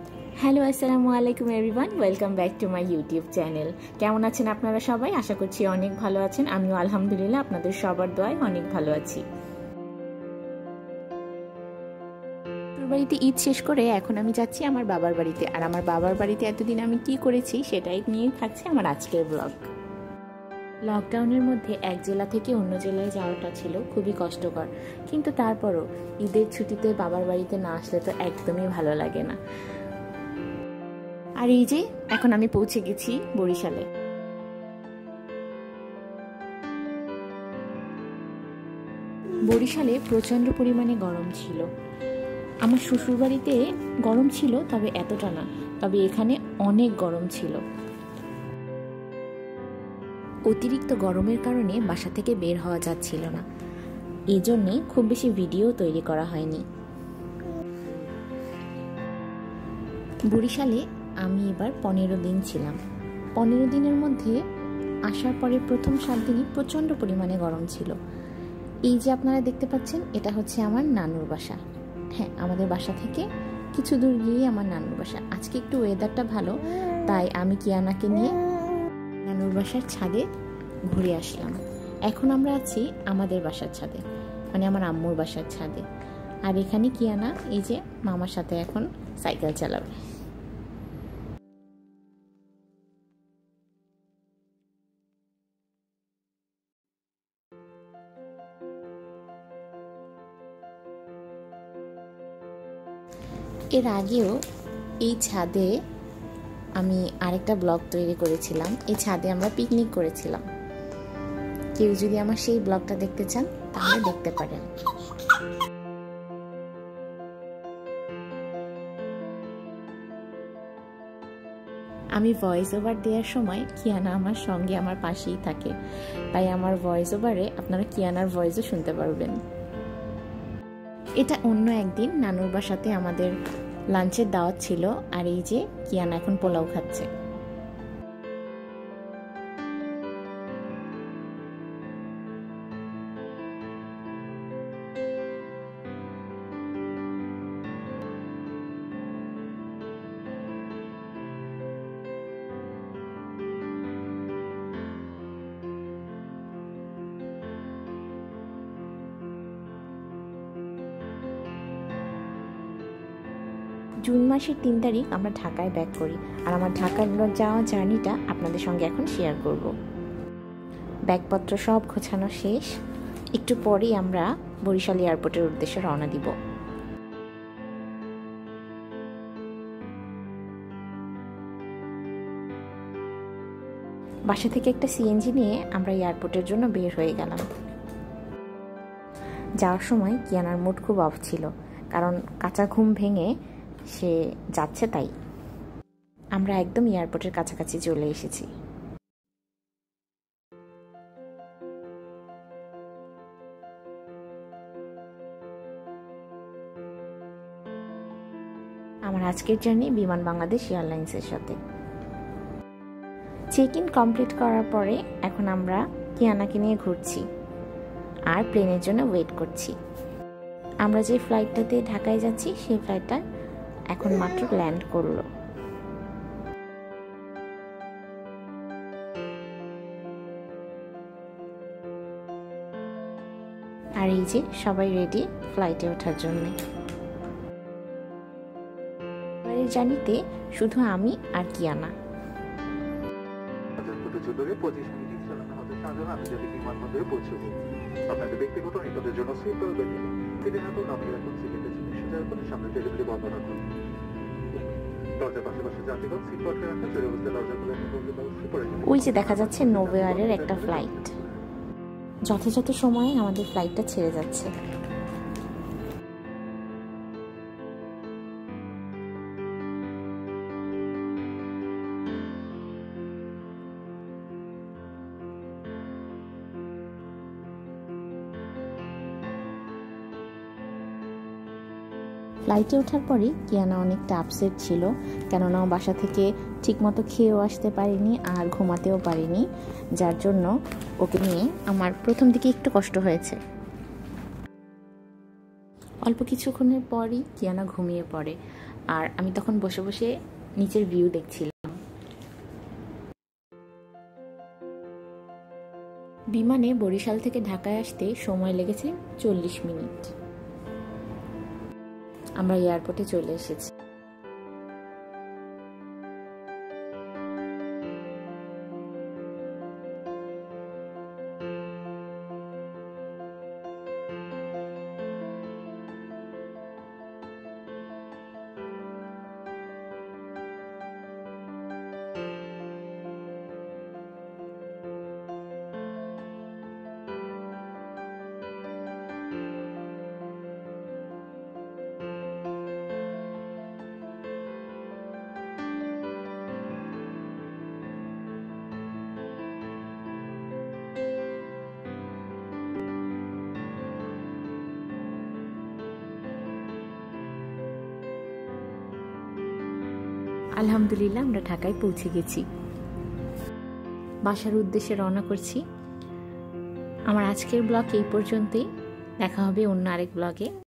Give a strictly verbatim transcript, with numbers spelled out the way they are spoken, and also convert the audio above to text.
Hello আসসালামু আলাইকুম everyone, welcome back to my YouTube channel. কেমন আছেন আপনারা সবাই? আশা করছি অনেক ভালো আছেন। আমিও আলহামদুলিল্লাহ আপনাদের সবার দোয়ায় অনেক ভালো আছি। বাড়িতে ঈদ শেষ করে এখন আমি যাচ্ছি আমার বাবার বাড়িতে। আর আমার বাবার বাড়িতে এতদিন আমি কি করেছি সেটাই নিয়ে থাকছে আমার আজকের ব্লগ। লকডাউনের মধ্যে এক জেলা থেকে অন্য জেলায় যাওয়াটা ছিল খুবই কষ্টকর, কিন্তু তারপরও ঈদের ছুটিতে বাবার বাড়িতে না আসলে তো একদমই ভালো লাগে না। আর এই যে এখন আমি পৌঁছে গেছি বরিশালে। বরিশালে প্রচন্ড পরিমাণে গরম ছিল। আমার শ্বশুর বাড়িতে গরম ছিল, তবে এতটা না, তবে এখানে অনেক গরম ছিল। অতিরিক্ত গরমের কারণে বাসা থেকে বের হওয়া যাচ্ছিল না, এই জন্যে খুব বেশি ভিডিও তৈরি করা হয়নি। বরিশালে আমি এবার পনেরো দিন ছিলাম। পনেরো দিনের মধ্যে আসার পরে প্রথম সাত দিনই প্রচণ্ড পরিমাণে গরম ছিল। এই যে আপনারা দেখতে পাচ্ছেন, এটা হচ্ছে আমার নানুর বাসা। হ্যাঁ, আমাদের বাসা থেকে কিছু দূর গিয়েই আমার নানুর বাসা। আজকে একটু ওয়েদারটা ভালো, তাই আমি কিয়ানাকে নিয়ে নানুর বাসার ছাদে ঘুরে আসলাম। এখন আমরা আছি আমাদের বাসার ছাদে, মানে আমার আম্মুর বাসার ছাদে। আর এখানে কিয়ানা এই যে মামার সাথে এখন সাইকেল চালাবে। এর আগেও এই ছাদে আমি আরেকটা ব্লগ তৈরি করেছিলাম। এই ছাদে আমরা পিকনিক করেছিলাম। কেউ যদি আমার সেই ব্লগটা দেখতে চান তাহলে দেখতে পারেন। আমি ভয়েস ওভার দেওয়ার সময় কিয়ানা আমার সঙ্গে আমার পাশেই থাকে, তাই আমার ভয়েস ওভারে আপনারা কিয়ানার ভয়েসও শুনতে পারবেন। এটা অন্য একদিন নানুর বাসাতে আমাদের লাঞ্চের দাওয়াত ছিল। আর এই যে কিয়ানা এখন পোলাও খাচ্ছে। জুন মাসের তিন তারিখ আমরা ঢাকায় ব্যাক করি। আর আমার ঢাকার যাওয়া জার্নিটা আপনাদের সঙ্গে এখন শেয়ার করব। ব্যাগপত্র সব গোছানো শেষ। একটু পরেই আমরা বরিশাল এয়ারপোর্টের উদ্দেশ্যে রওনা দিব। বাসা থেকে একটা সিএনজি নিয়ে আমরা এয়ারপোর্টের জন্য বের হয়ে গেলাম। যাওয়ার সময় কিয়ানার মুড খুব অফ ছিল, কারণ কাঁচা ঘুম ভেঙে সে যাচ্ছে। তাই আমরা একদম এয়ারপোর্টের কাছাকাছি চলে এসেছি। আমার আজকের জার্নি বিমান বাংলাদেশ এয়ারলাইন্সের সাথে। চেক ইন কমপ্লিট করার পরে এখন আমরা কিয়ানাকে নিয়ে ঘুরছি আর প্লেনের জন্য ওয়েট করছি। আমরা যে ফ্লাইটটাতে ঢাকায় যাচ্ছি সেই ফ্লাইটটা এখন মাত্র ল্যান্ড করলো। আর এই যে সবাই রেডি ফ্লাইটে ওঠার জন্য। এবারের জার্নিতে শুধু আমি আর কিয়ানা। আপনাদের ব্যক্তিগত নিরাপত্তার জন্য সিট বেল্ট বেঁধে নিন। সিটে হাঁটুন, নামিয়ে রাখুন সিটের পেছনে সোজা করে সামনে টেবিলটি বন্ধ রাখুন। দরজার পাশাপাশি যাত্রীগণ সিট পকেটে রাখুন। জরুরি অবস্থায় দরজা খুলে অবশ্যই পড়ে যান। ওই যে দেখা যাচ্ছে নোভেয়ারের একটা ফ্লাইট। যথাযথ সময়ে আমাদের ফ্লাইটটা ছেড়ে যাচ্ছে। ফ্লাইটে ওঠার পরে কিয়ানা অনেকটা আপসেট ছিল, কেননা বাসা থেকে ঠিকমতো খেয়েও আসতে পারিনি আর ঘুমাতেও পারিনি, যার জন্য ওকে নিয়ে আমার প্রথম দিকে একটু কষ্ট হয়েছে। অল্প কিছুক্ষণের পরই কিয়ানা ঘুমিয়ে পড়ে। আর আমি তখন বসে বসে নিচের ভিউ দেখছিলাম। বিমানে বরিশাল থেকে ঢাকায় আসতে সময় লেগেছে চল্লিশ মিনিট। আমরা এয়ারপোর্টে চলে এসেছি। আলহামদুলিল্লাহ আমরা ঢাকায় পৌঁছে গেছি। বাসার উদ্দেশ্যে রওনা করছি। আমার আজকের ব্লগ এই পর্যন্তই। দেখা হবে অন্য আরেক ব্লগে।